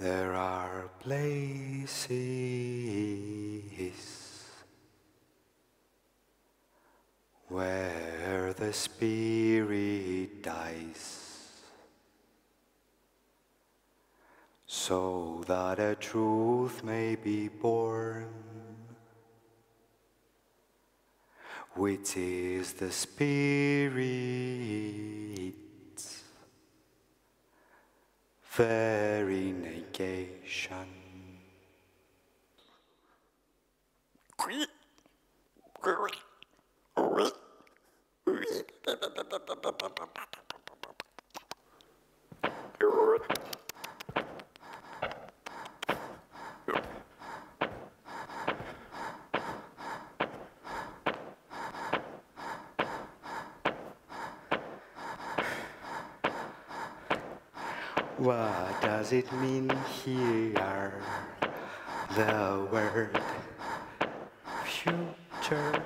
There are places where the spirit dies, so that a truth may be born, which is the spirit's very negation. What does it mean here, the word future?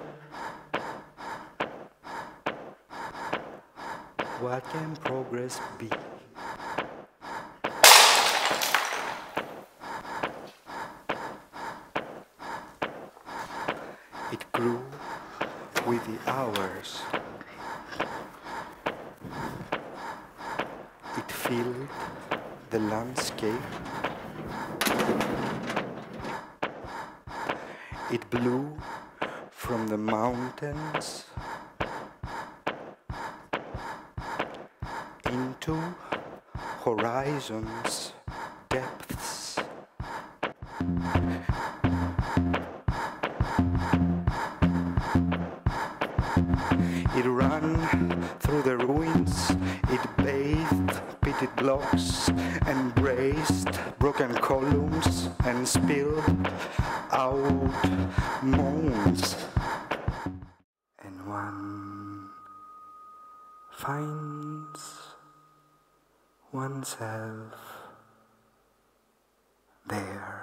What can progress be? It grew with the hours. It filled the landscape. It blew from the mountains into horizons' depths. It ran through the ruins. It bathed pitted blocks, embraced broken columns, and spilled out moans. And one finds oneself there.